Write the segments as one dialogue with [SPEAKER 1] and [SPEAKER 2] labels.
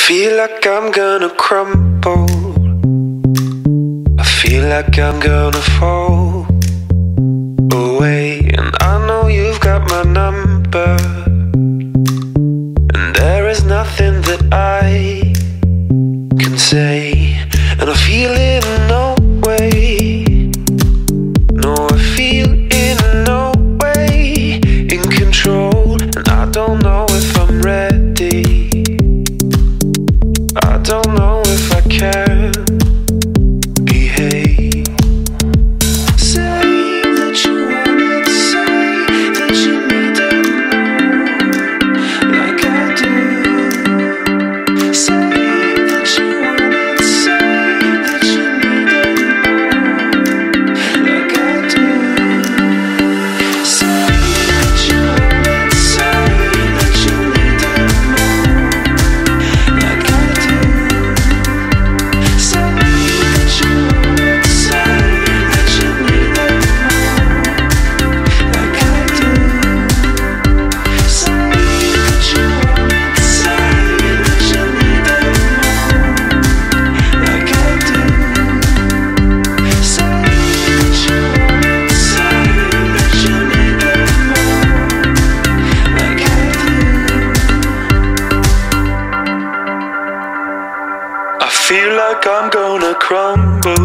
[SPEAKER 1] feel like I'm gonna crumble. I feel like I'm gonna fall away. And I know you've got my number, and there is nothing that I can say. And I feel in no way, no, I feel in no way in control. And I don't know if I'm ready, I don't know if I can behave. Say that you want it, say that you need it more, like I do. Say that you want it, say that you need it more, like I do. Say that you want it, say that you need it more, like I do. Say that you want it, say that you need it more, like I do. Say that you want it, say that you need it more, like I do. Say that you want it, say that you need it more, like I do. I feel like I'm gonna crumble,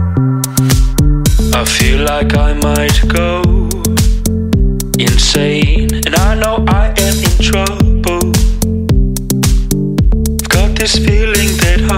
[SPEAKER 1] I feel like I might go insane, and I know I am in trouble. I've got this feeling that